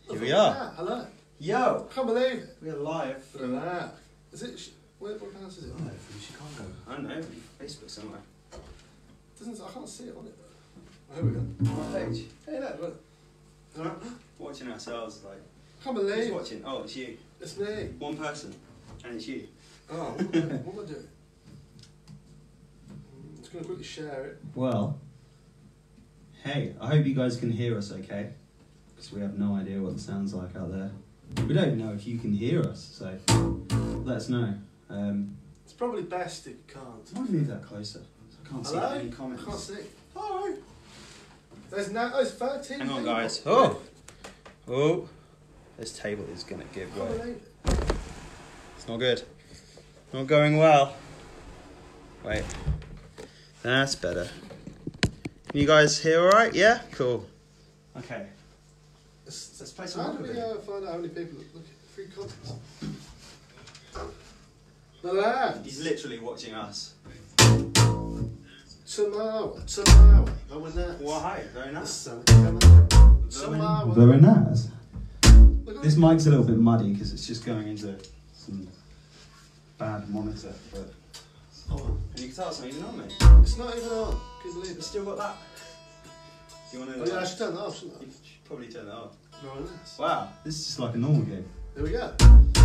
Here we are. Yeah, hello. Yo! I can't believe it. We're live from... Relax. Is it... what house is it? I don't know, from Chicago. I don't know, Facebook somewhere. I can't see it on it. Oh, here we go. My page. Hey, look. Alright. Watching ourselves, like... I can't believe Who's it. watching? Oh, it's you. It's me. One person. And it's you. Oh, what am I doing? What am I doing? I'm just going to quickly share it. Well... Hey, I hope you guys can hear us okay. Because we have no idea what it sounds like out there. We don't even know if you can hear us, so let us know. It's probably best if you can't. I might move that closer. I can't see any comments. I can't see. Hi. There's 13. Hang on, people. guys. Oh, this table is gonna give I can't way. believe it. It's not good. Not going well. Wait, that's better. Can you guys hear all right? Yeah, cool. Okay. Let's play some How do we Rockabilly. find out how many people look at free contents? Relax. He's literally watching us. Tomorrow. Going there. Well, hi, very nice. Tomorrow. Very nice. Look at This it. mic's a little bit muddy because it's just going into some bad monitor. But Oh, and you can tell it's not even on me. it's not even on. Can you believe It's it? still got that. Do you want to? Oh yeah, I should turn that off, shouldn't I? You should probably turn that off. Very nice. Wow, this is just like a normal game. There we go.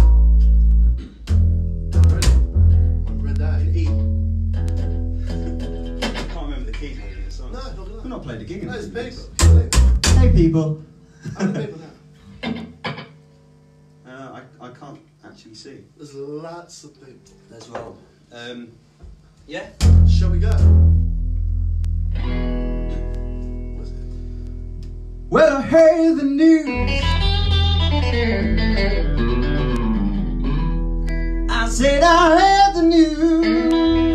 Ready? Read that in E. I can't remember the keys maybe in the song. No, not gonna. We've not played a gig in No, it's a few people. years. Can you believe it? Hey people. How many people now? I can't actually see. There's lots of people. As well. Yeah. Shall we go? What's it? Well, I heard the news. I said I heard the news.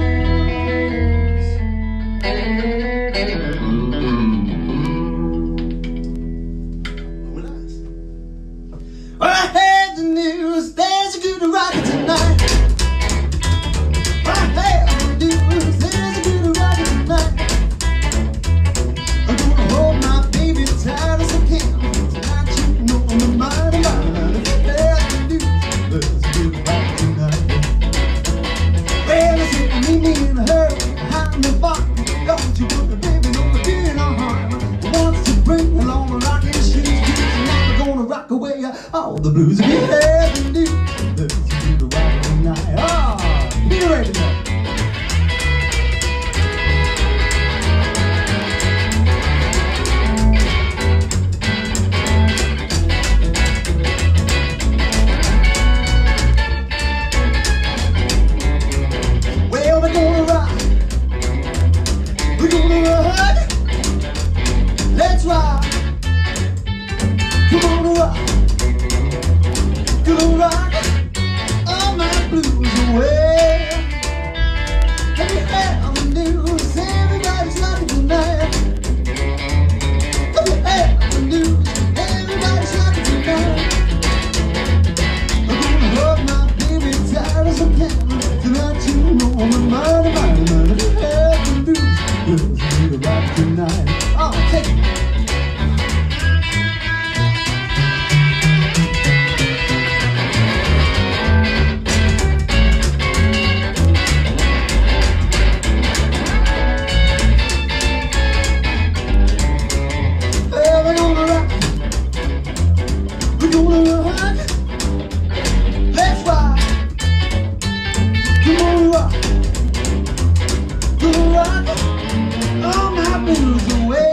Oh, nice. Well, I heard the news. There's a good rocket tonight. Well, I heard the news. There's a good rocket tonight. I'm gonna hold my baby tight as I can. Tonight you know I'm a mighty mind. There's the news. There's a good rocket tonight. Well, I said you meet me in a hurry. Behind the bar. Don't you put the baby on the dinner harm. Wants to bring along the rocking shoes. Tonight we're gonna rock away all the blues. We have the news. There's a good rocket tonight. Ah, be ready now. Well, we're gonna rock. We're gonna rock. Let's rock. Come on, rock. Gonna rock all my blues away. Have you heard the news? Everybody's rocking tonight. Have you heard the news? Everybody's rocking tonight. I'm gonna hold my baby tight as I can. Tonight you know I'm a mighty, mighty man. If you heard the news, let's do the rock tonight. Oh, take it. Well, we're gonna rock. We're gonna rock. Let's rock. Come on, rock. Gonna rock all my blues away.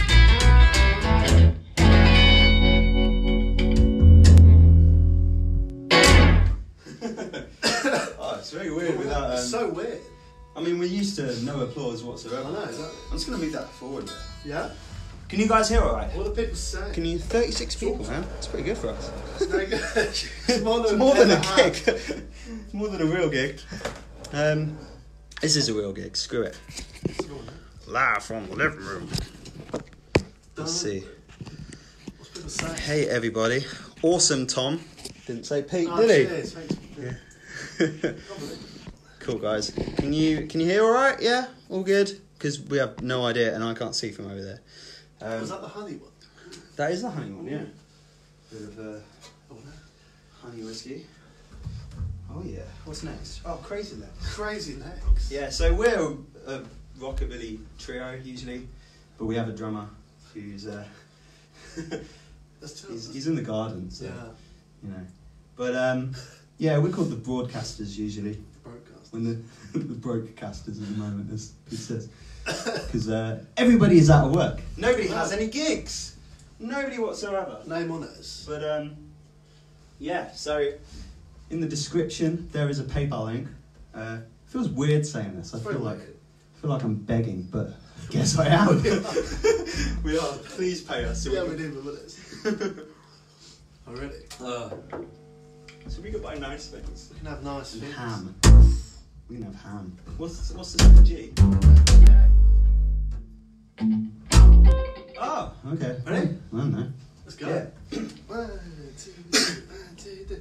Oh, it's very weird without. It's so weird. I mean, we're used to no applause I whatsoever. know, exactly. I'm just gonna move that forward there. Yeah? Can you guys hear all right? What do people say? Can you? 36 people, man. That's pretty good for us. It's very good. It's more It's than, more than a ever gig. had. It's more than a real gig. This is a real gig. Screw it. Live from the living room. Let's see. What's people say? Hey everybody. Awesome Tom. Didn't say Pete, Oh, did he? cheers. Thanks. Yeah. Probably. Cool guys. Can you hear all right? Yeah, all good. Because we have no idea, and I can't see from over there. Was that the honey one? That is the honey one, yeah. Bit of honey whiskey. Oh yeah, what's next? Oh, Crazy Legs. Crazy Legs. Yeah, so we're a rockabilly trio usually, but we have a drummer who's he's in the garden, so Yeah. you know. But yeah, we're called the broadcasters usually. Broadcast. When the broadcasters at the moment, as it says, because everybody is out of work. Nobody has any gigs. Nobody whatsoever. Name on it. But yeah, so in the description there is a PayPal link. Feels weird saying this. I feel like I'm begging, but I guess I am. We are. Please pay us. So yeah, we do, but already. So we could buy nice things. We can have nice things. Ham. We can have ham. What's the second G? Oh, okay. Ready? I don't know. Let's go. Yeah. 1, 2, 3.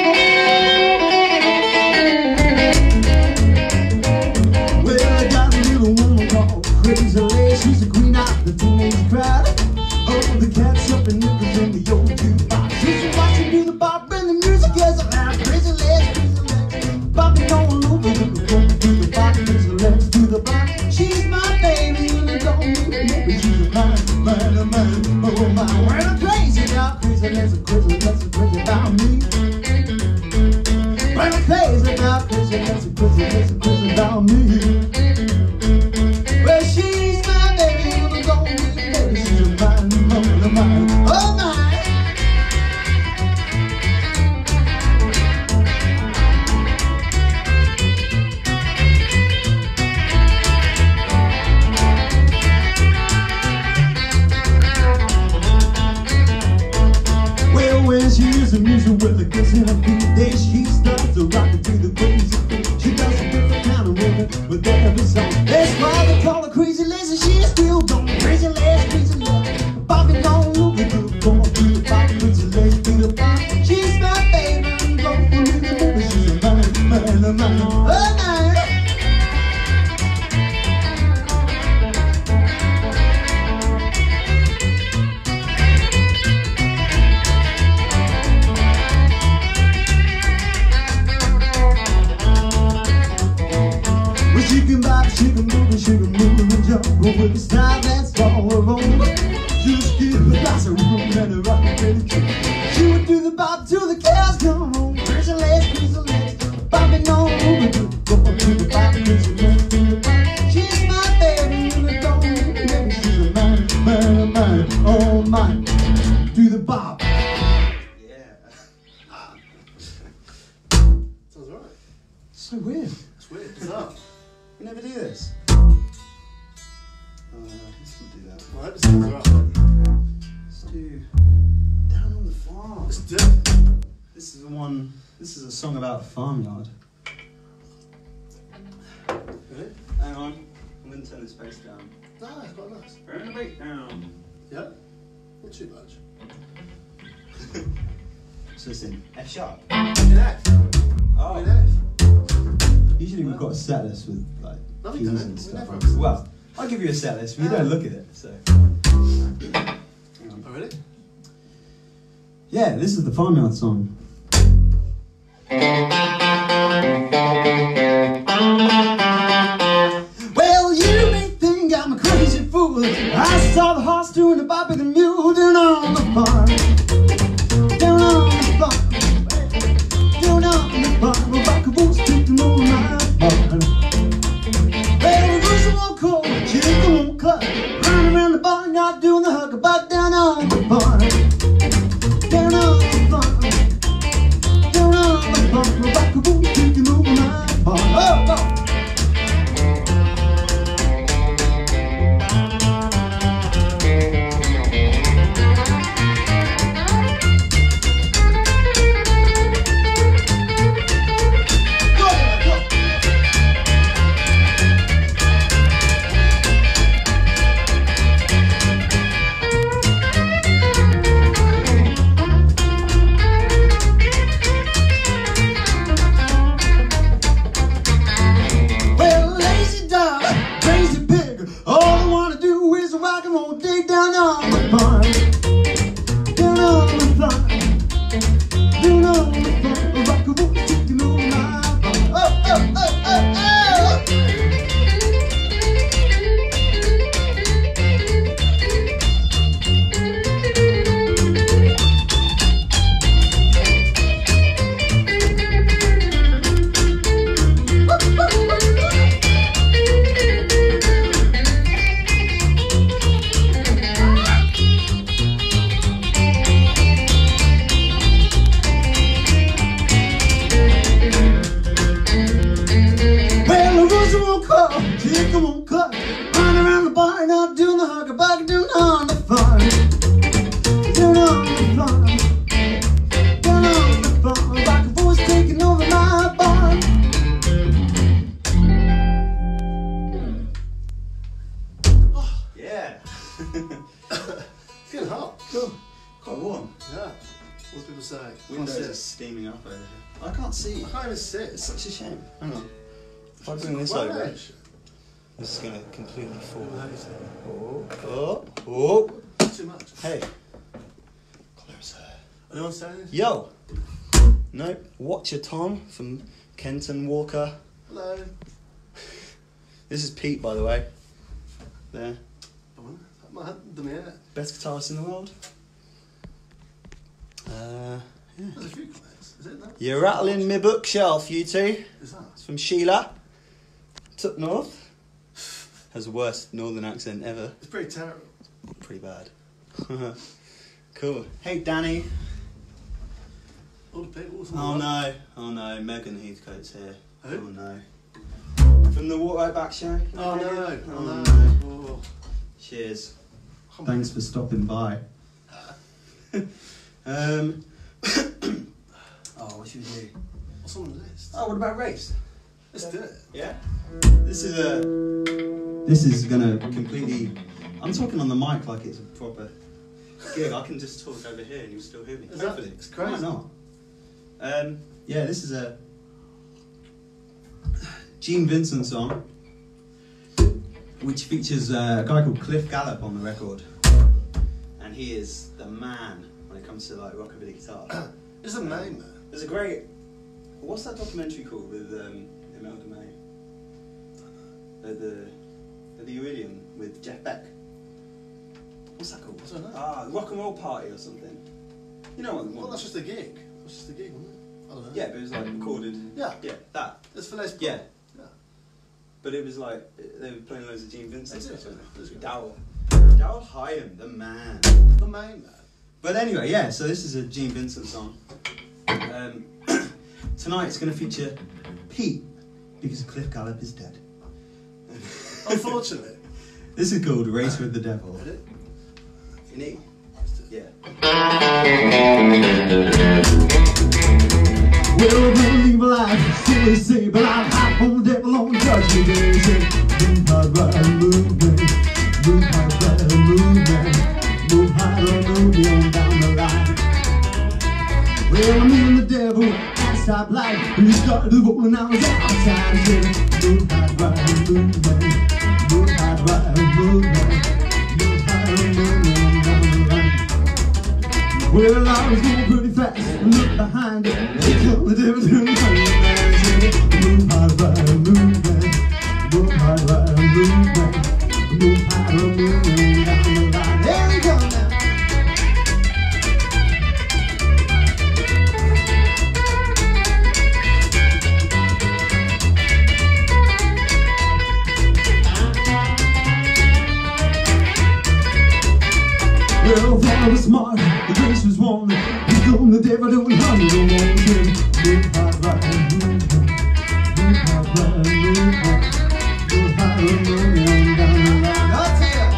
Well, I got a little woman called Crazy Legs. She's a queen of the teenage crowd. Oh, the cat's up and nippers in the old jukebox. She's watching do the bop and the music is loud. Crazy Legs, bopping all over the floor. Do the bop, Crazy Legs, do the bop. She's my baby and I don't need a nipper. She's a mine, oh my. Well, I'm crazy now, Crazy Legs, crazy about me. Well, I'm crazy now, crazy about me. Well, she's my baby, and I don't need a nipper. She's a mine, oh my. When she is a music with a kiss in her feet, then she starts to rock it to the crazy beat. She does a different kind of rhythm with every song. That's why they call her Crazy Legs, and she's still going Crazy Legs, bopping all over the floor. Do the bop, Crazy Legs, do the bop. She's my baby, and don't believe it, but she's a mine, oh mine. She can move and jump with the style that's all her own. Just give her lots of room and a rockabilly tune. She would do the bop till the cows come home. Crazy Legs, bopping all over the floor. Do the bop, Crazy Legs, do the bop. She's my baby and I don't need a nipper. She's a mine, oh mine. Do the bop. Yeah. Sounds alright. So weird. It's weird. It's up. We never do this. Let's not do that. Well, I hope it sounds alright. Let's do Down on the Farm. Let's do it. This is the one. This is a song about a farmyard. Ready? Hang on. I'm going to turn this bass down. No, it's quite nice. Turn the bass down. Yeah? Not too much. So it's in F sharp. In F. Oh. In F. Usually we've got a set list with like No, we keys don't. and We stuff. never have a set Well, I'll give you a set list, but you don't look at it. So. Hang on. Oh, really? Yeah, this is the farmyard song. Well, you may think I'm a crazy fool. I saw the horse doing the bop and the mule down on the farm. Down on the farm. Down on the farm. Well, rockabilly's kicking on my barn. Well, the rooster won't call, chicken won't cluck. Running around the barnyard doing the huckabuck down on the farm. Down on the farm. Down on the farm. Well, rockabilly's kicking on my barn. Oh, oh. on, club, come on, club. Run around the bar, not doing the hugger, but doing on the fun. Doing on the fun. Doing on the fun. Rock and voice taking over my bar. Yeah. It's getting hot. Cool. Quite warm. Yeah. What do people say? Windows are steaming up over here. I can't see. I can't even sit. It's such a shame. Hang on. If I bring this Well, over, no. this is going to completely fall. Oh, Oh. too much. Hey. Closer. Anyone saying this? Yo. Nope. Watcher Tom from Kenton Walker. Hello. This is Pete, by the way. There. That might have done yet. Best guitarist in the world. Yeah. There's a few comments. Is it that? You're rattling my bookshelf, you two. Is that? It's from Sheila. It's up north. Has the worst northern accent ever. It's pretty terrible. Pretty bad. Cool. Hey, Danny. All the people. Oh no. Oh no. Megan Heathcote's here. Who? Oh no. From the Walk Right Back show. Oh no. Oh, Oh no. no. Oh. Cheers. Come Thanks for stopping by. Oh, what should we do? What's on the list? Oh, what about race? Let's do it. Yeah. This is gonna completely. I'm talking on the mic like it's a proper gig. I can just talk over here and you'll still hear me. Is that- Hopefully. it's crazy. Why not? Yeah, this is a Gene Vincent song, which features a guy called Cliff Gallup on the record, and he is the man when it comes to like rockabilly guitar. It's a name, man. There's a great. What's that documentary called with Imelda May? The Iridium with Jeff Beck. What's that called? I don't know. Rock and Roll Party or something. You know what? the Well, one- that's just a gig. That's just a gig, wasn't it? I don't know. Yeah, but it was like recorded. Yeah. Yeah, that. It's for Les Paul. Yeah. Yeah. But it was like they were playing loads of Gene Vincent They did, stuff. yeah. That's good. Dowell Hyam, the man. The main man. But anyway, yeah. So this is a Gene Vincent song. Tonight it's going to feature Pete because Cliff Gallup is dead. Unfortunately. This is called Race with the Devil. Did it? In E? Yeah. Well, believe life, so they say, but I'll hop on the devil on Judgment Day. Say, move hard, right, move man. Move hard, right, move man. Move hard, or move me on down the line. Well, I'm in the devil at stoplight. He started rolling out his outside. Say, move hard, right, move man. Move hard, right, move man. Move hard, or move me on down the line. Well, I was going pretty fast, look behind it. Here come the devil doing the funny man. Move hard, right, move man. Move hard, right, move man. Move hard, move man, down the line. There we go now. Well, father was smart, the grace was warm. He's doing the devil doing 100 on one thing. Move hard, right, move hard. Move hard, right, move hard. Move hard, move down the line. I'll tell ya.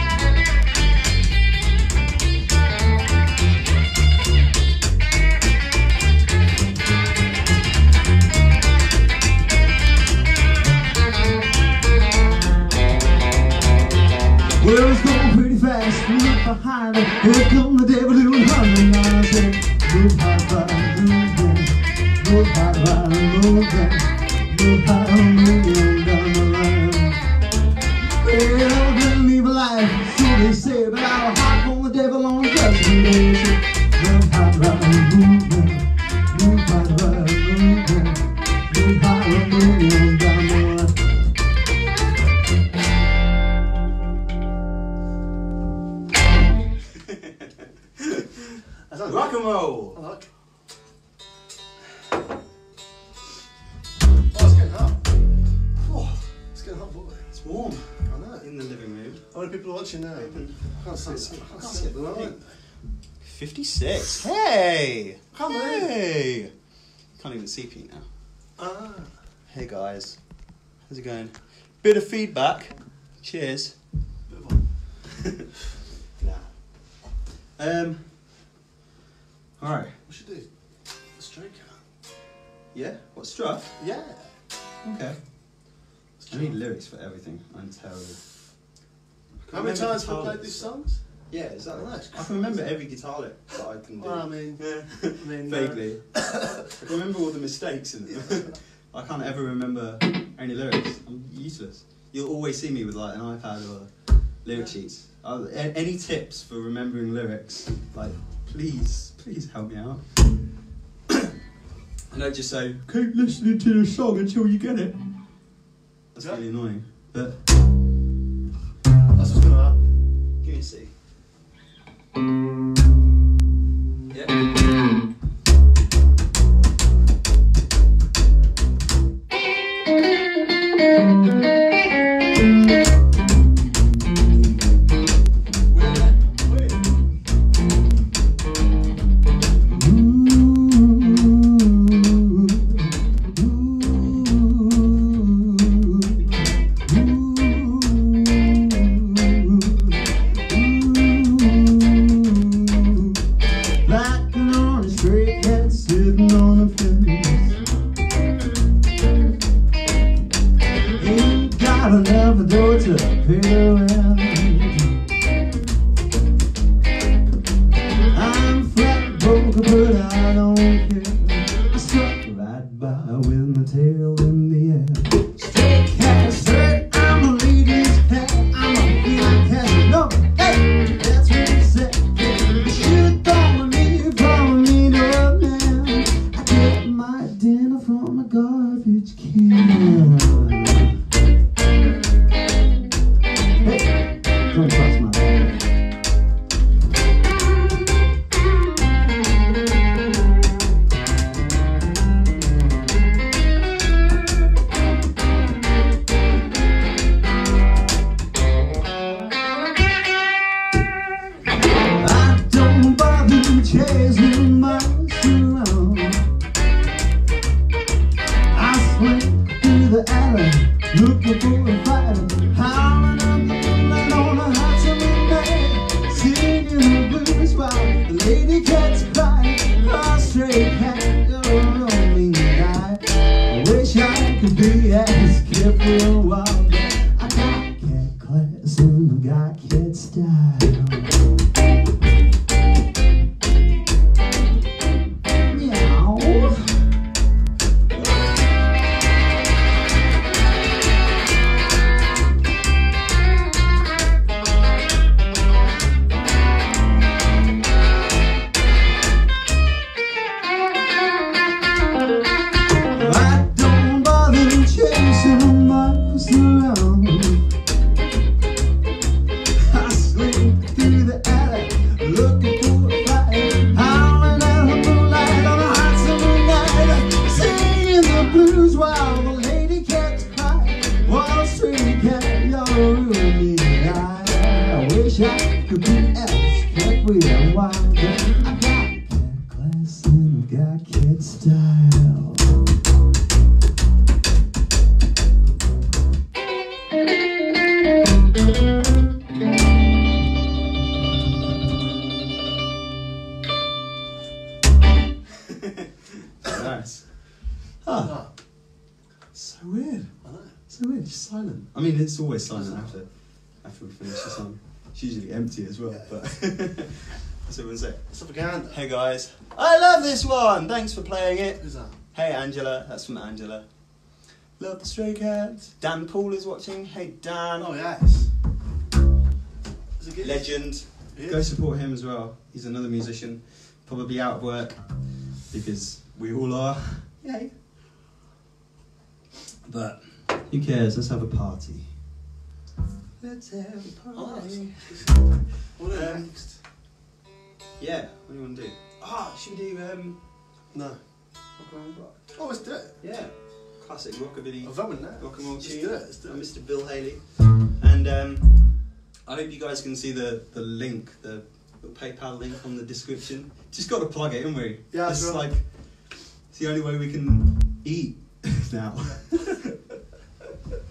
Well, it's going pretty fast, look behind it. Here come the devil doing 100 miles. Move hard, right, move down. Move hard, right, move down. Move hard, move down the line. Well, I've been an evil life, so they say, but I'll hop on the devil on Judgment Day. Move hard, right, move down. Move hard, right, move down. Move hard, move down the line. Rock and roll. I like it. Oh, it's getting hot. Oh, it's getting hot, boy. It's warm I know. in the living room. How many people are watching now? I can't see it. I can't see it. I think Right. 56. Hey. Can't believe it. Hey. Can't even see Pete now. Ah. Hey guys. How's it going? Bit of feedback. Cheers. Nah. Alright. We should do a stray cat. Yeah? What, Struff? Yeah. Okay. I need lyrics for everything. I'm terrible. How many times have we played these songs? Yeah, is that nice? I can remember every guitar lick that I can do. Well, I mean, Vaguely. I can remember all the mistakes in them. I can't ever remember any lyrics. I'm useless. You'll always see me with like an iPad or lyric sheets. Any tips for remembering lyrics? Like, please help me out. I don't just say, keep listening to the song until you get it. That's really annoying. But that's what's gonna happen. give me a C. Yeah. Nice. Ah. So weird. I know. So weird. Just silent. I mean, it's always silent after we finish the song. It's usually empty as well, but that's what everyone say. It's propaganda. Hey guys. I love this one. Thanks for playing it. Who's that? Hey Angela. That's from Angela. Love the Stray Cats. Dan Paul is watching. Hey Dan. Oh yes. Legend. Go support him as well. He's another musician. Probably out of work because we all are. Yay. But who cares? Let's have a party. Let's have a party. What next? Yeah. What do you want to do? Should we do No. Rock Around the Block? Oh, let's do it. Yeah. Classic rockabilly. I'm going now. Rock and roll Let's tune. do it. Let's do it. Mr. Bill Haley. And I hope you guys can see the link, the PayPal link on the description. Just got to plug it, haven't we? Yeah, it's sure. like it's the only way we can eat now.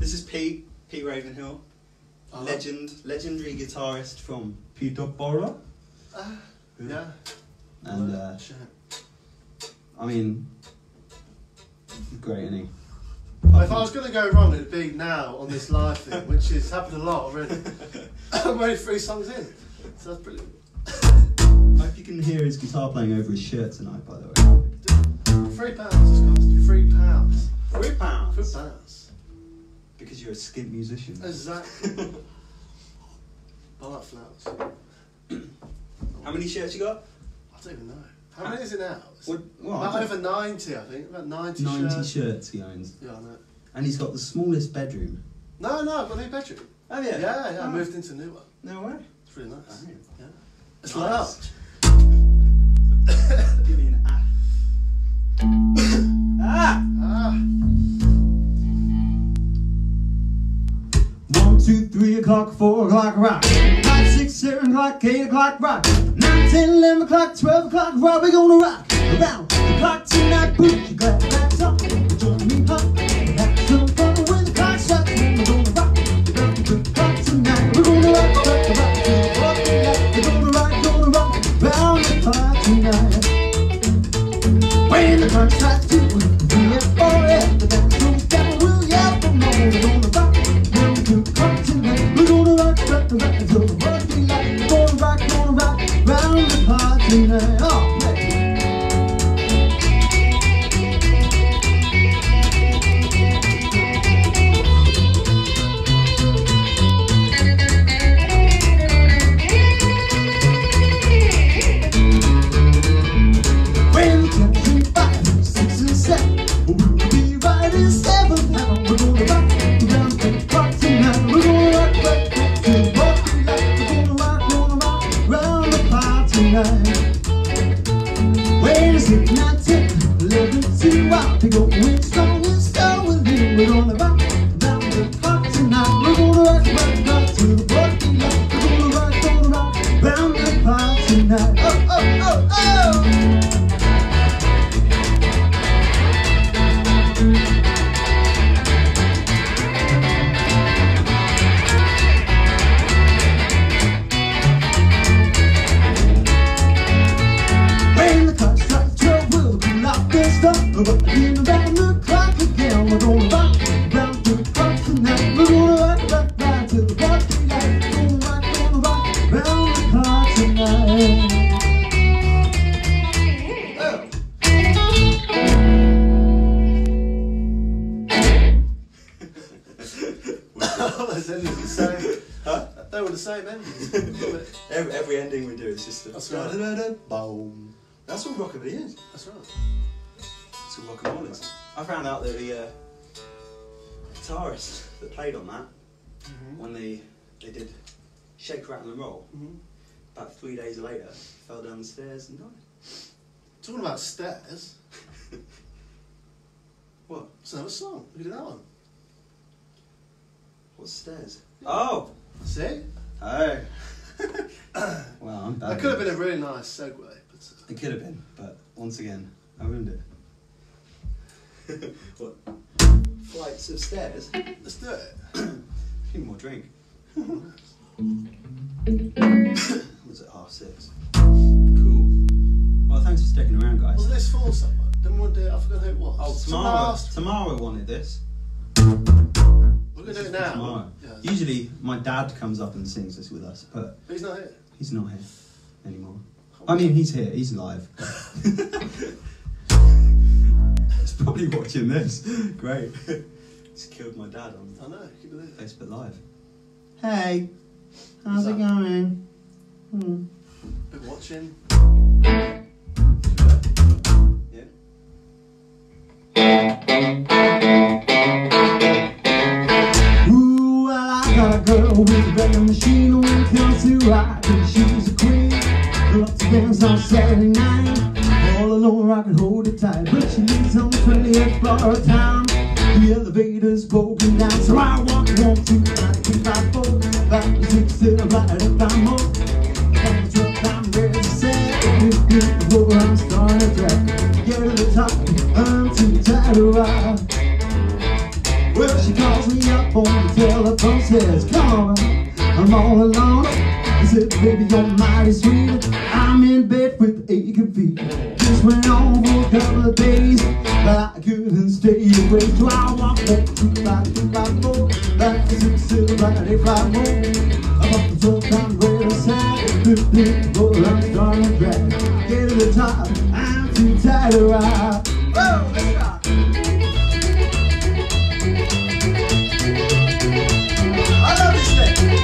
This is Pete Ravenhill, legendary guitarist from Peterborough. Yeah. And I mean, great, isn't he? Well, if I was going to go wrong, it'd be now on this live thing, which has happened a lot already. I'm only 3 songs in, so that's brilliant. I hope you can hear his guitar playing over his shirt tonight, by the way. £3 it's cost. £3. £3? £3. Because you're a skint musician. Exactly. I like flowers. How many shirts you got? I don't even know. How many is it now? About over 90, I think. About 90 shirts he owns. Yeah, I know. And he's got the smallest bedroom. No, I've got a new bedroom. Oh, yeah? Yeah, I moved into a new one. No way. It's really nice. Oh, yeah. It's nice. loud. Give me an ah. Ah! 1, 2, 3 o'clock, 4 o'clock, rock. 5, 6, 7 o'clock, 8 o'clock, rock. 9, 10, 11 o'clock, 12 o'clock, rock. We're gonna rock around the clock tonight. Put your glad rags on, join me up. Have some fun when the clock strikes. We're gonna rock around the clock tonight. We're gonna rock, rock, rock to the walking light. We're gonna rock around the clock tonight. When the clock strikes 2, 3, and 4, and the dance goes down, we'll yell for more. We're gonna rock around the clock tonight. We're gonna rock until the working light. We're gonna rock round the clock tonight. Oh, man. Every ending we do is just a that's right. Boom. That's what Rockabilly is. That's right. That's what rock and roll is. I found out that the guitarist that played on that, when they did Shake, Rattle and Roll, about 3 days later, fell down the stairs and died. Talking about stairs. What? It's another song. Look at that one. What's stairs? Oh! See? Oh. Well, I'm bad. That could have been a really nice segue. But it could have been, but once again, I ruined it. What? Flights of stairs? Let's do it. Need more drink. Was it 6:30? Cool. Well, thanks for sticking around, guys. Wasn't this for someone? Didn't want to do it? I forgot who it was. Oh, Tamara wanted this. We're going to do it now. Tomorrow. Yeah. Usually, my dad comes up and sings this with us, but he's not here. He's not here anymore. I mean, he's here. He's live. He's probably watching this. Great. Just killed my dad on I know. Keep believe it. Facebook Live. Hey, how's it going? Been watching. Yeah. Ooh, well, I got a girl with a better machine when it comes to rocking. She's a queen. Loves to dance on Saturday night. All alone, I can hold it tight, but she lives on 20th floor of town. The elevator's broken down, so I walk 1, 2, 3, 4, 5, 6, 7, right if I'm more. On the truck, I'm ready to set. If you I'm starting to track. Get to the top, I'm too tired to ride. Well, she calls me up on Baby, you're mighty sweet. I'm in bed with aching feet. This went on for a couple of days, but I couldn't stay away. So I walked back to 5254, back to 67, back to 854. I'm up the top, I'm ready to side. But I'm starting to drag. Get to the top, I'm too tired to ride. Whoa, let's rock. I love this thing.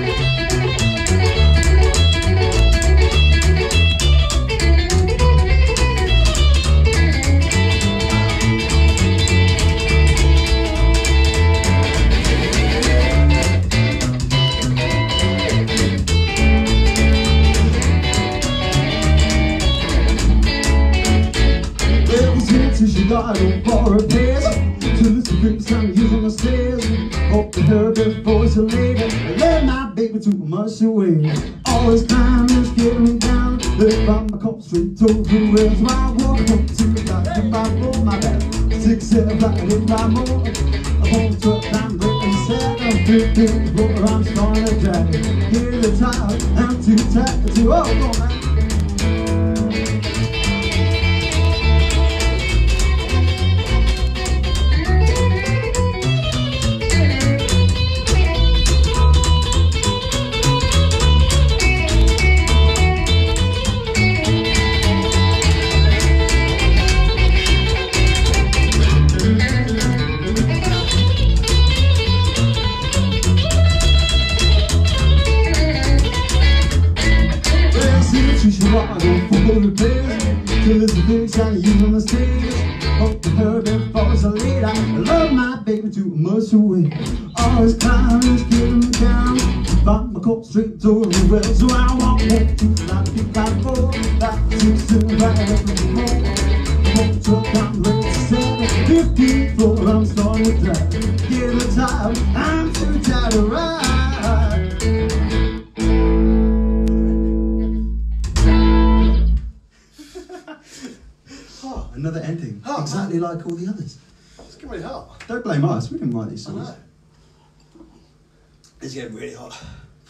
She got on for a pass to listen to the sound using the stairs. Hope to her before it's later. I let my baby too much away. All this time is getting me down. If I'm a cop straight to the rails, so I walk home to the back of my boat, my bad. 6, 7, 5, 8, 5 more. I'm on truck, I'm breaking 7, 15, 4, I'm starting to drag. Here to the top, I'm too tired to, oh, go on, man. Till it's the things I use on the stage. Hope to her before it's late. I love my baby too much away. All this clown is getting me down. Find my coat straight to the rail. So I walk back to 954, back to 7, back to more. Home truck, I'm ready to 7, 15 floor, I'm starting to drive. Get the top, I'm too tired to ride. Another ending, exactly like all the others. It's getting really hot. Don't blame us, we didn't write these songs. I know. It's getting really hot.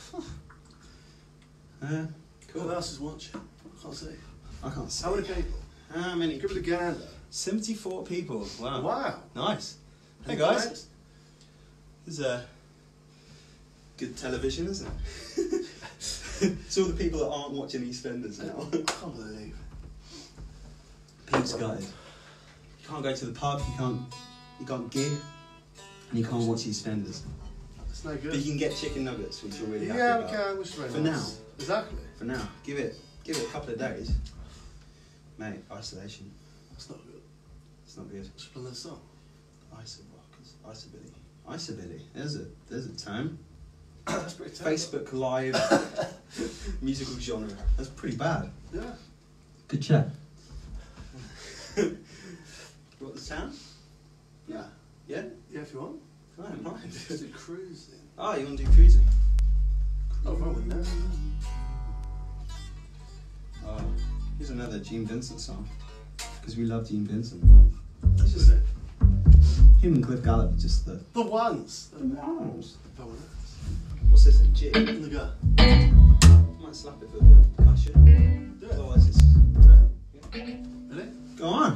Cool. Who else is watching? I can't see. I can't see. How many people? How many? Give it a gander. 74 people. Wow. Wow. Nice. Hey Any guys. comments? This is good television, isn't it? It's all the people that aren't watching EastEnders now. I can't believe. Pete's gutted. You can't go to the pub, you can't gig, and you can't watch EastEnders. It's no But good. you can get chicken nuggets, which you're really happy Yeah, about. we can. Which is very For nice. now. Exactly. For now. Give it a couple of days. Mate, isolation. That's not good. It's not good. Just play that song. Isobilly. Isobilly. There's a term. That's pretty terrible. Facebook Live musical genre. That's pretty bad. Yeah. Good chat. You want the town? Yeah. Yeah? Yeah, if you want. I don't mind. Just do cruising. Oh, you want to do cruising? Oh, wrong with that. Oh, here's another Gene Vincent song. Because we love Gene Vincent. That's just it. Him and Cliff Gallup are just the... The ones. Wows. The ones. What's this, a jig? In the gut. Might slap it for a bit of percussion. Do it. Otherwise it's... Yeah. Really? Go on.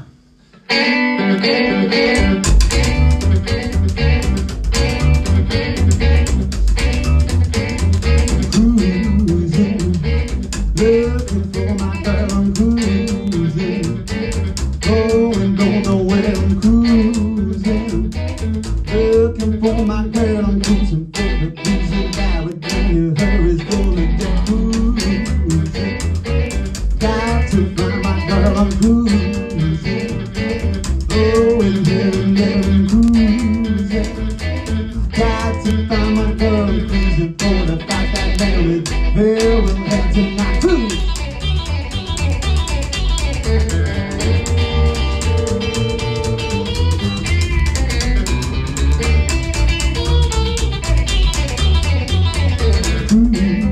Cruising, looking for my girl, I'm cruising. Going, don't know where I'm cruising. Looking for my girl, I'm cruising for the cruising California. Hurry's gonna get cruising. Got to find my girl, I'm cruising. Oh, and here and there I'm cruising. Got to find my girl, I'm cruising for the fact that married. Here we'll head tonight. Cruise.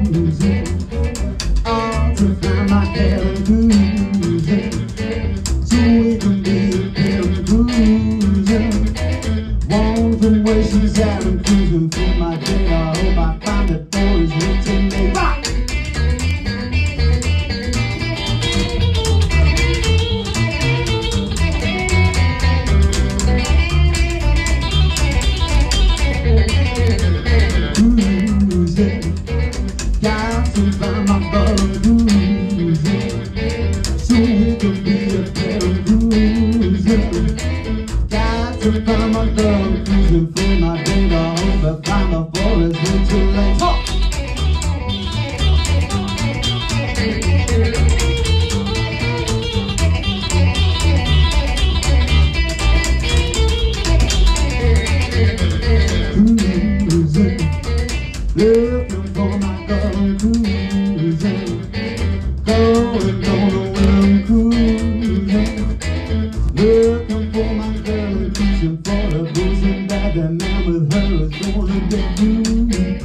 Cruising, all to find my girl, I'm cruising. so we could be a pair of cruisers. Got to find my girl, cruising for my baby. I hope I find her before it's way too late. Oh! Looking for my girl, cruising. Going on a whim, cruising. Looking for my girl, cruising for the boozing. That the man with her is gonna get cruising.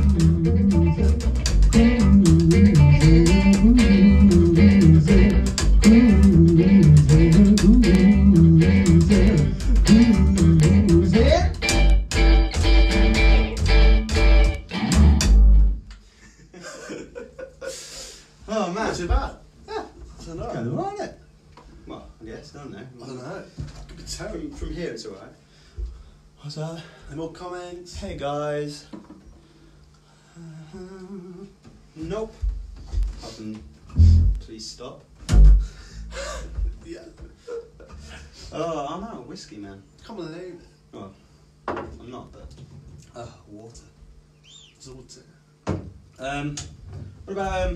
Oh man. Not too bad. Yeah. I don't know. Kind of alright, it? Well, I guess, I don't know. I don't know. Could be terrible. From here it's alright. What's that? Any more comments? Hey guys. Nope. Apart from, please stop. Yeah. Oh, I'm out of whiskey, man. Come on, name it. Well, I'm not, but. Water. It's water. What about,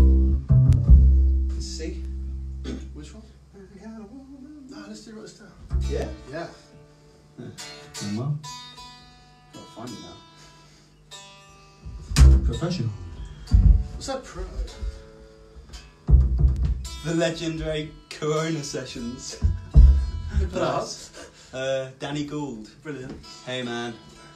let's see. Which one? No, let's do write this down. Yeah? Yeah. Well, gotta find it now. Professional. What's that pro? The legendary Corona sessions. Who put that up? Danny Gould. Brilliant. Hey man.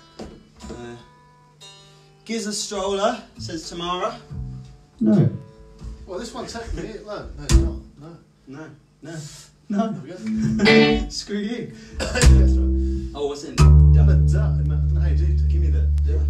Giza Stroller, says Tamara. No. Well, this one technically, no, it's not. No. No. There we go. Screw you. That's right. Oh, what's in? But, I don't know how you do it. Give me that. Yeah.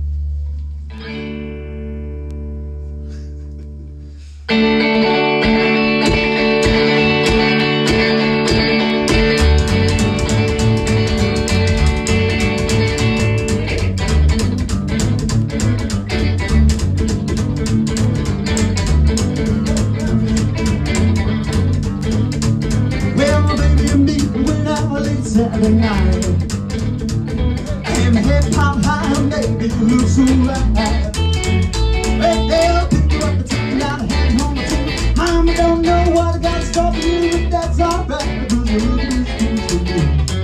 Well, baby, and me went out late Saturday night. And hip hop high, baby, you look so right. Well, they'll pick you up and take you out and head home to you. Mama don't know what I got to stop you, but that's alright, because you're looking as good as you.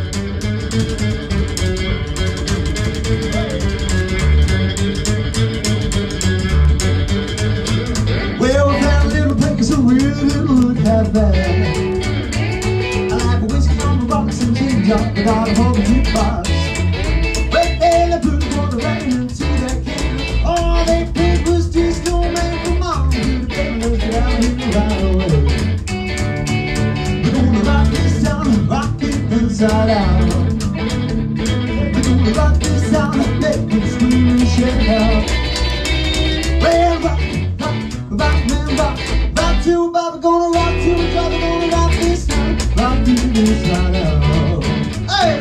Well, we found a little place that really didn't look half bad. I like a whiskey on the rocks and ginger without a whole jukebox. But then they put water right into that can. All they put was disco man, come on, do the devil down here right away. We're gonna rock this town, rock it inside out. We're gonna rock this town, make it scream and shake out. Well, rock, man, rock, rock till Bobby, gonna rock till we drop, gonna rock this town, rock it inside out. Hey!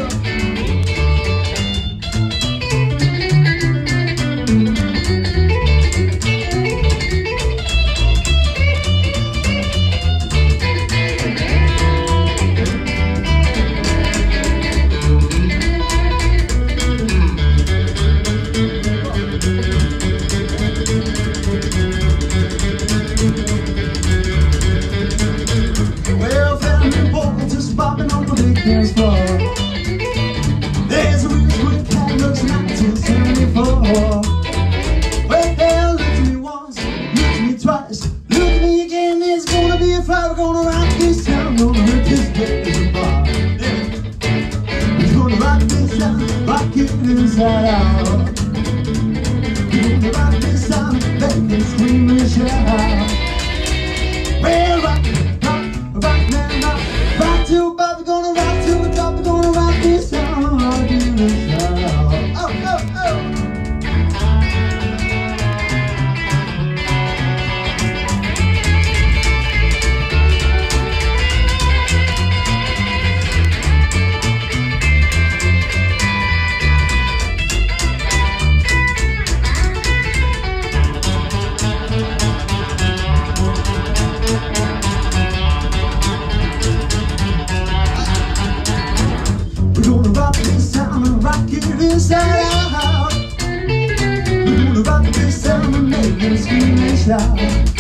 rock it inside out. We're gonna rock this town and make them scream and shout.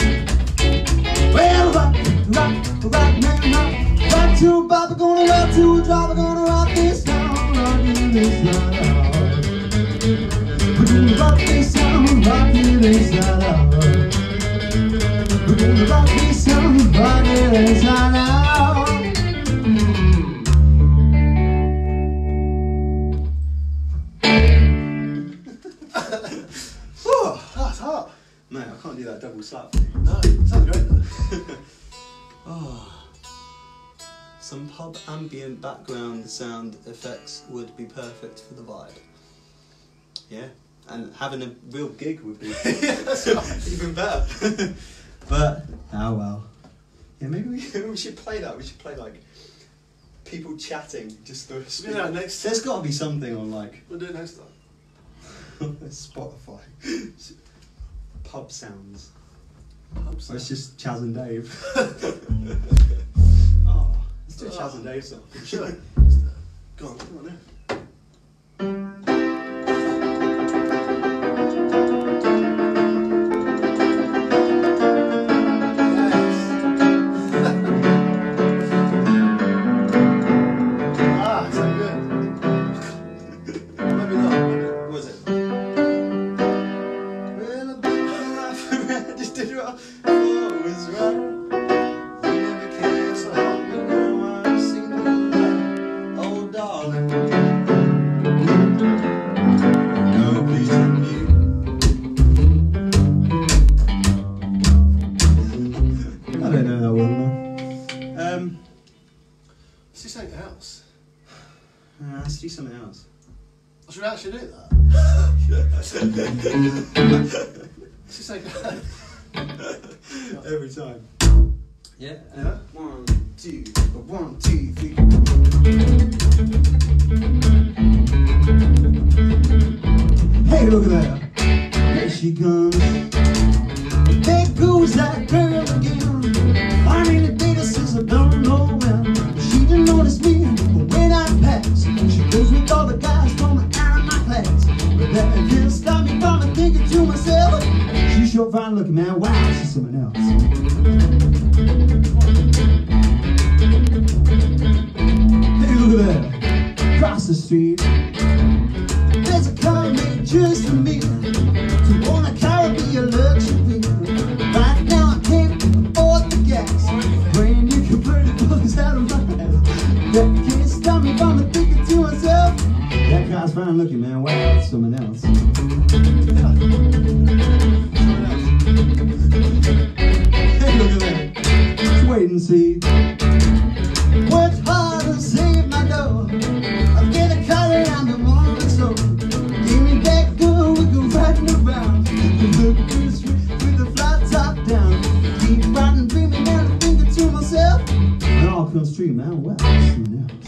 Well, rock, rock, man, rock to a bop, we're gonna rock to a drop, we're gonna rock this town, rock it inside out. We're gonna rock this town, rock it inside out. We're gonna rock this town, rock it inside out. That's hot. Mate, I can't do that double slap. No, it sounds great though. Oh. Some pub ambient background sound effects would be perfect for the vibe. Yeah, and having a real gig would be even better. But, oh well. Yeah, maybe we should play that. We should play like people chatting just through a speaker. Yeah, next. There's got to be something on like We'll do it next time. Spotify. Pub sounds. Pub Or it's sounds. just Chaz and Dave. Oh, let's do a Chaz and Dave song. Sure. Go on then. Ah, so good. Maybe not. What was it? Well, I've been through life, I just did what I thought was right. You never cared so hard, but now I've seen the light. Oh, darling. No, please thank you. I don't know that well enough. Let's do something else. Let's do something else. Should we actually do that? Let's do something else. Every time. Yeah. Yeah. 1, 2, 1, 2, 3. Hey, look at that. There she comes. There goes that girl again. I mean, the data says I don't know when. She didn't notice me when I passed. She goes with all the guys from out of my class. But that can't stop me from thinking to myself, she's sure fine looking, man. Wow, she's someone else. Hey, look at that. Across the street, there's a car made just for me. To own a car would be a luxury. Right now I can't afford the gas. Brand new convertible out of my ass. That can't stop me from thinking to myself, that car's fine looking, man. Wow, it's someone else. Hey, look at that. Just wait and see. Worked hard to save my dough. I'll get a car around the morning, so give me that girl, we go riding around. Look through the street with the flat top down. Keep riding, dreaming, and I'm thinking to myself, and all comes true, man. Wow, it's someone else.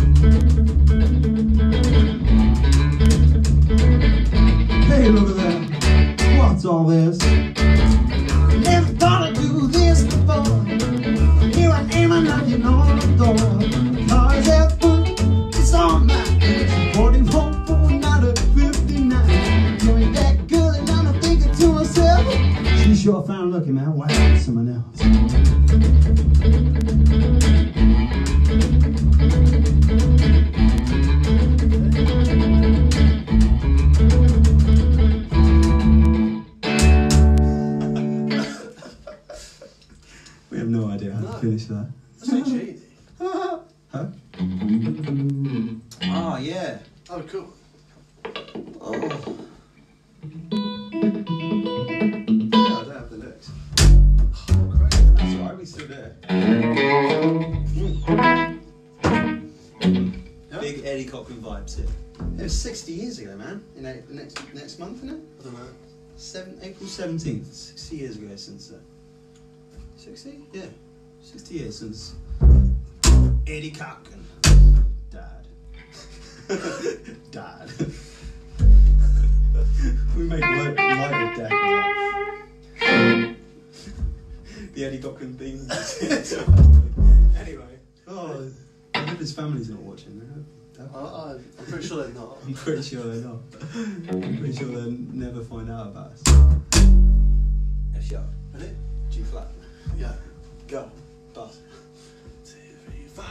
Hey, look at that. What's all this? Never thought I'd do this before. Here I am, I'm knocking on the door. Cars out front, it's all mine. 44 for not a 59. Doing that girl and I'm thinking to myself, she sure found looking, man. Wow, it's someone else. We have no idea how to finish that. That's so cheesy. Huh? Oh, yeah. Oh, cool. Oh. Yeah, I don't have the lyrics. Oh, crazy. That's alright, we still there. Yeah? Big Eddie Cochran vibes here. It was 60 years ago, man. In next month, isn't it? I don't know. April 17th. 60 years ago since 60? Yeah. 60 years since Eddie Cochran died. Died. We made light of death alive. The Eddie Cochran theme. Anyway. Oh, I hope his family's not watching. that. I'm pretty sure they're not. I'm pretty sure they're not. I'm pretty sure they'll never find out about us. F sharp. Ready? G flat. Yeah. Go. Bust. 2, 3, 4.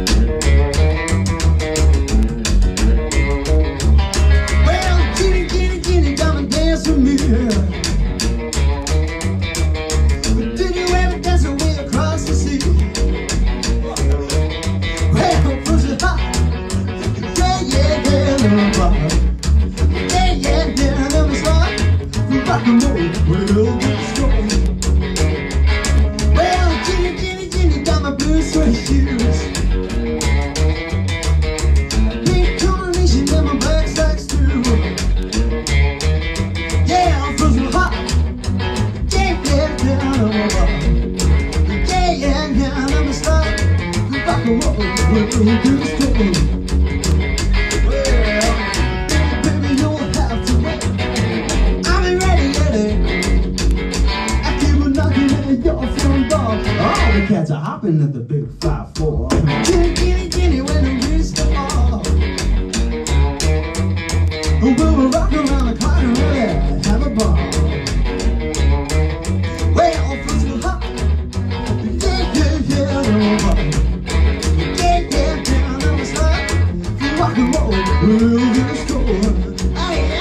Well, Jenny, come and dance with me. Did you ever dance away across the sea? Well, was it hot? Yeah, let me start. Rock and roll, we'll get strong. Well, Jenny, got my blue suede shoes. Pink combination and my black slacks too. Yeah, I'm frozen hot. Yeah, let me start. Rock and roll, we'll get strong. All the cats are hopping at the big 5-4. Jenny, when I reach the ball. We'll rock around the clock and really have a ball. Well, first we'll hop. Yeah, let me start. Rock and roll, we'll get a score. Oh, yeah.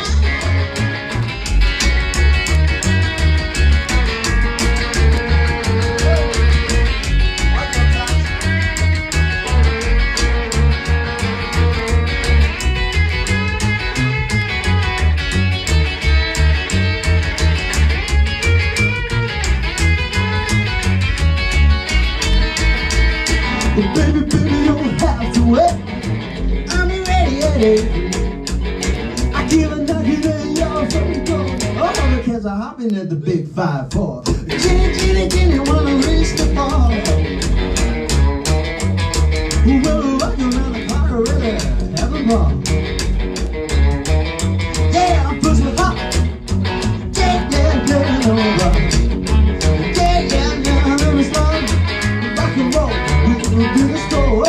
Baby, you don't have to wait. I'm ready. I give a nugget in your front door. All the cats are hopping at the big 5-4. Jenny, wanna reach the ball. We'll rock around the clock already, have a ball. Yeah, I'm pushing hot. Yeah, alright. Yeah, let me start. Rock and roll. We'll do the score.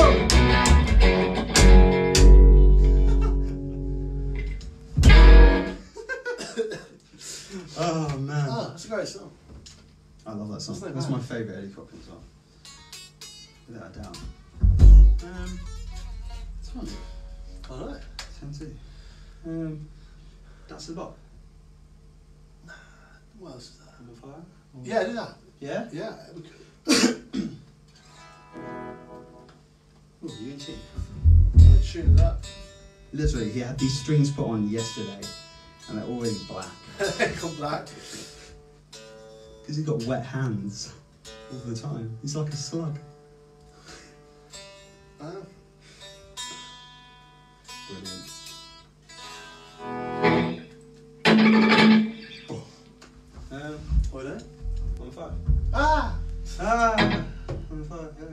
Oh man. Oh, that's a great song. I love that song. That's not That's bad. my favourite Eddie Cochran song. Without a doubt. It's fun. I know. 10-2. That's the bot. What else is that? Number 5? Yeah, do that. Yeah? Yeah, we could. Ooh, you can see. Tune it up. Literally, he had these strings put on yesterday, and they're already black. They come black. Because he's got wet hands all the time. He's like a slug. Brilliant. What is it? On 5. Ah! On 5, yeah.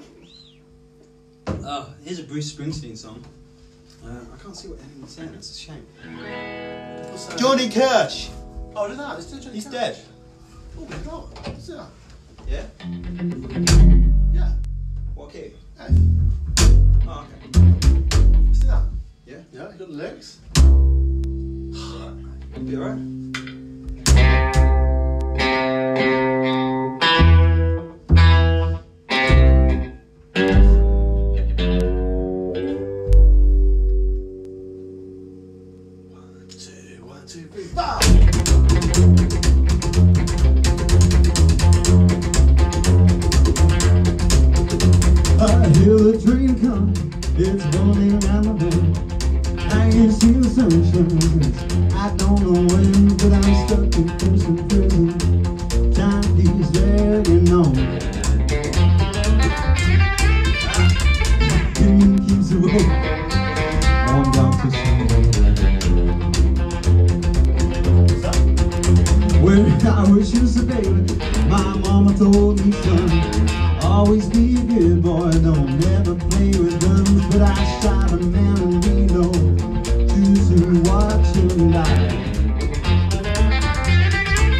Oh, here's a Bruce Springsteen song. I can't see what anyone's saying, it's a shame. What's that? Johnny Cash! Oh, did that? It's still Johnny He's Cash. dead. Oh my god. What's that? Yeah? Yeah. What key? Hey. Oh, okay. What's that? Yeah? Yeah, you got the lyrics? Be alright? One, two, three, four. I hear the train come, it's running around the bend. I can see the sunshine, I don't know when, but I'm stuck in prison. Time keeps dragging on. It keeps the road on down to somewhere. When I was just a baby, my mama told me, son, always be a good boy, don't never play with guns. But I shot a man and we know too soon what you like.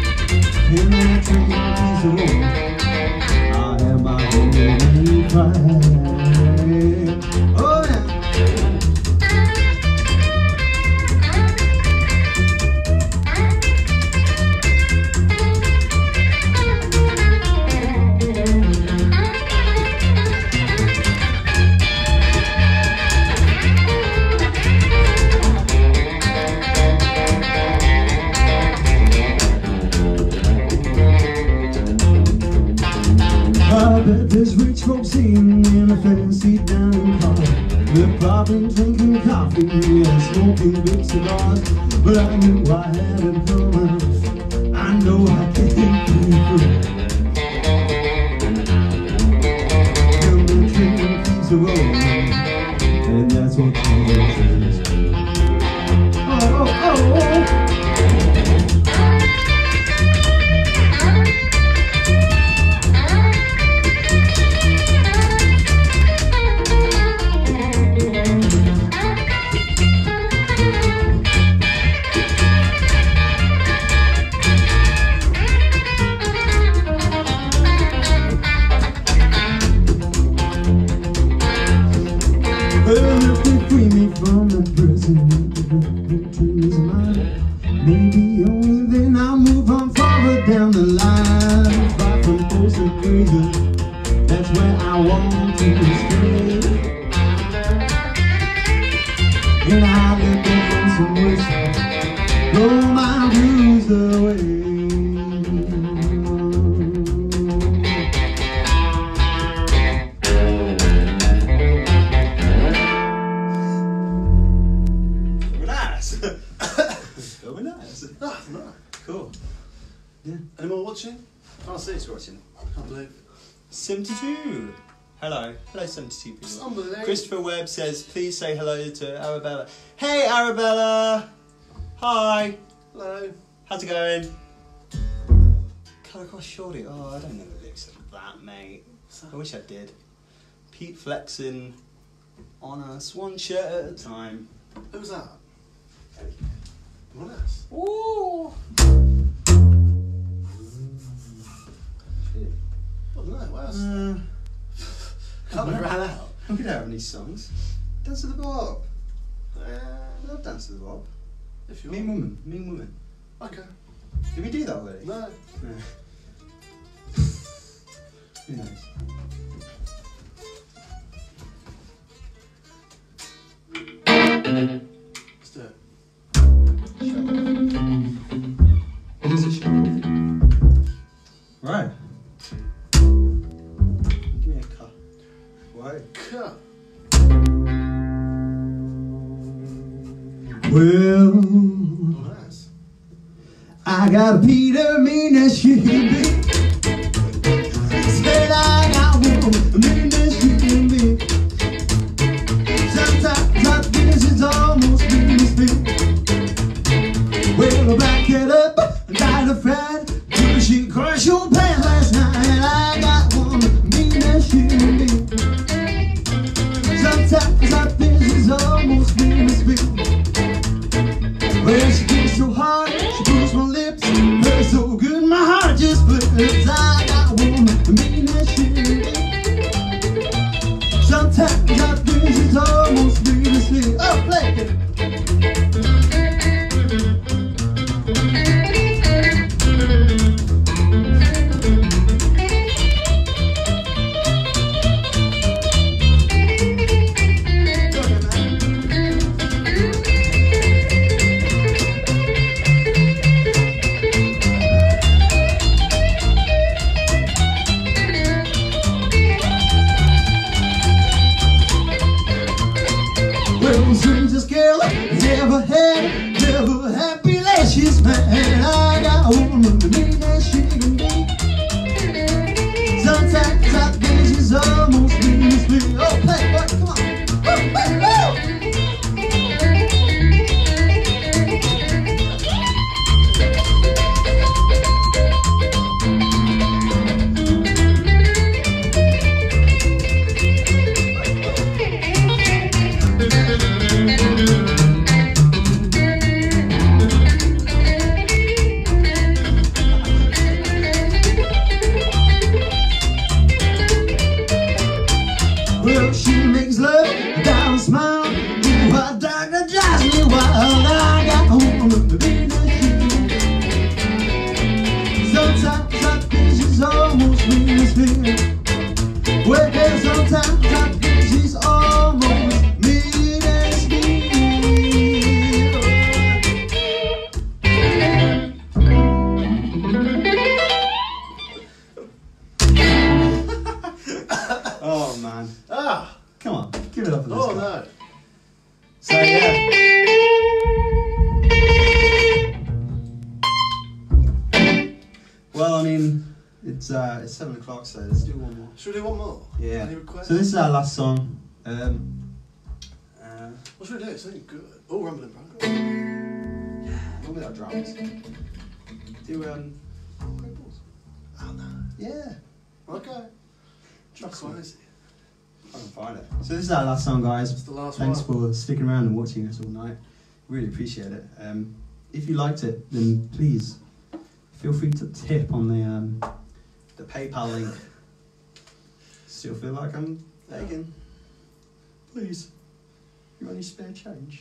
sitting in a fancy dining car. We're probably drinking coffee and smoking big cigars. But I knew I had it coming. I know I can't be free. And the train keeps rolling, and that's what changes. Oh, oh, oh, oh. Well, if they free me from the prison that is mine, maybe only then I'll move on farther down the line. Far from Costa Rica, that's where I want to stay. And I look up on some whiskey, blow my blues away. Very nice. Ah, no. Cool. Yeah. Any more watching? Can't see it's watching. Can't believe it. 72. Hello. Hello, 72 It's people. unbelievable. Christopher Webb says, please say hello to Arabella. Hey, Arabella. Hi. Hello. How's it going? Cut across shorty. Oh, I don't know the lyrics of that, mate. I wish I did. Pete flexing on a swan shirt at a time. Who was that? What else? Ooh. I don't know. What else? Can't have ran out. We don't have any songs. Dance to the Bob. I love Dance to the Bob. If you Mean want. Woman. Mean Woman. Okay. Did we do that already? No. No. Who knows? Let's do it. It is a show. Right. Give me a cut. Why? Cut. Well, Oh, nice. I got Peter, mean as she can be. Said I got woman, mean as she can be. Sometimes I think it's almost mean as me. Well, back it up, light a fat. Till she crushed your pants last night. I got woman, mean as she can be. Sometimes I think it's almost mean as me. Well, she gets so hard, she puts my lips. Hurts so good, my heart just flips. I got a woman, mean as she can be. Sometimes I think she's almost mean as me. Oh, play it. Well, since this girl never had lashes, man. I got a woman to mean that she can be. Sometimes I think she's almost mean as me. Oh, play, boy, come on. Woo, woo, woo. Well, she makes love without a smile. Ooh, her doctor drives me wild. I got a woman to be that she. Sometimes I think she's almost mean as me. Well, sometimes I think she's almost mean as me. Oh on, man. Ah! Come on, give it up for this Oh guy. no. So yeah. Well, I mean, it's 7 o'clock, so let's do one more. Should we do one more? Yeah. Any requests? So this is our last song. What should we do? Something good. Oh, Rumbling Broncos. What with our drums? Do Great Balls. Oh no. Yeah. Okay. Trust Quite me. easy. I can find it. So this is our last song, guys. It's the last Thanks one. for sticking around and watching us all night. Really appreciate it. If you liked it, then please feel free to tip on the PayPal link. Still feel like I'm begging. Please, you got any spare change?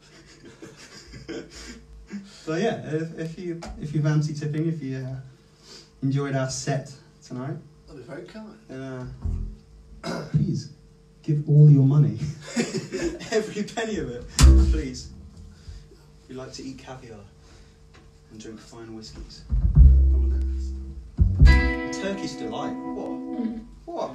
But yeah, if you fancy tipping, if you enjoyed our set tonight, That'd be very kind. then please give all your money, every penny of it, please. If you like to eat caviar and drink fine whiskies. Oh, nice. Turkish delight. What?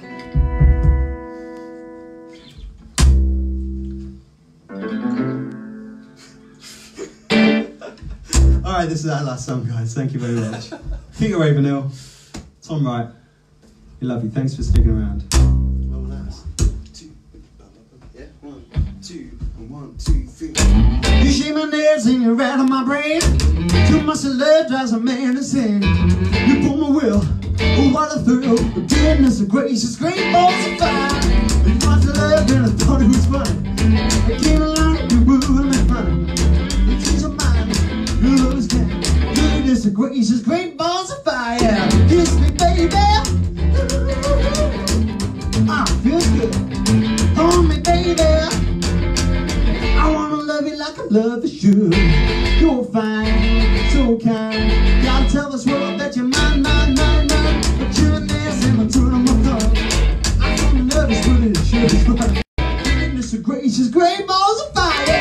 Alright, this is our last song, guys. Thank you very much. Peter Ravenhill, Tom Wright, we love you. Thanks for sticking around. Oh, nice. 2, yeah, 1, 2, 1, 2, 3. You shave my nails and you're out of my brain. Too much of love drives a man insane. You pull my will, oh what a thrill. Goodness gracious, great balls of fire. You want to love and I thought it was fun. I came along, you moving me fun. You change your mind, your love is down. Goodness gracious, great balls of fire. Kiss me baby, ah, feels good. Hold me baby, I wanna love you like I love you should. You're fine, so kind. Gotta tell this world that you're mine, mine, mine, mine. But you're an ass and I'm turning my thumb. I wanna love you when it sure is right. Goodness gracious, great balls of fire.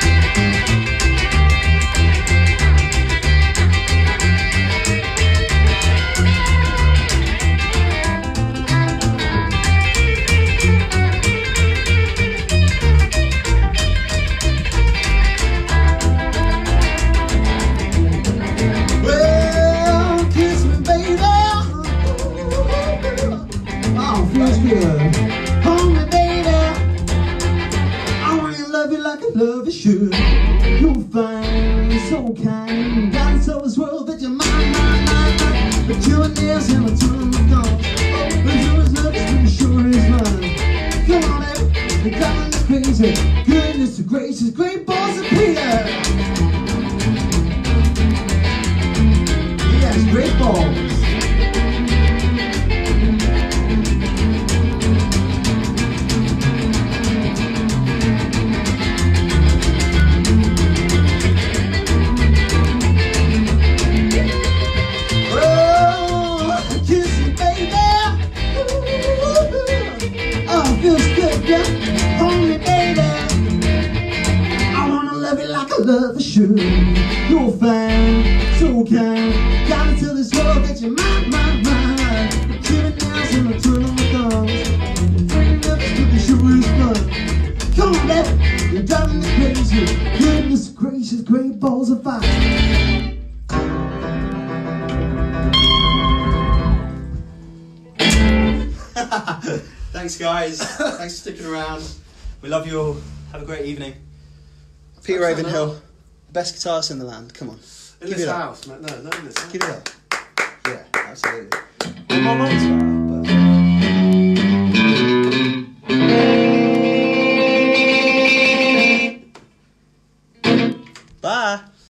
Well, kiss me, baby. Oh, feels good. Hold me, baby. I wanna love you like I love you should. You're fine, so kind. Gotta tell this world that you're mine, mine, mine, mine. But you're an ass and I'm turning my thumb. But you're as love as pretty sure is mine. Come on, baby. You're driving me crazy. Goodness gracious, great balls of Peter. Yes, great balls. Oh, kiss me, baby. Oh, feels good, yeah. Hold me, baby. I wanna love you like I love you should. You're fine, so kind. Gotta tell this world that you're mine, mine, mine. Giving nails and I'm turning my thumbs. Bringing up to the sure is fun. Come on, baby, you're driving me crazy. Goodness gracious, great balls of fire. Thanks, guys. Thanks for sticking around. We love you all. Have a great evening. Peter Thanks, Ravenhill, best guitarist in the land. Come on. In Give this it up. house, mate. No, not in this house. Give it up. Yeah, absolutely. With my mum's style.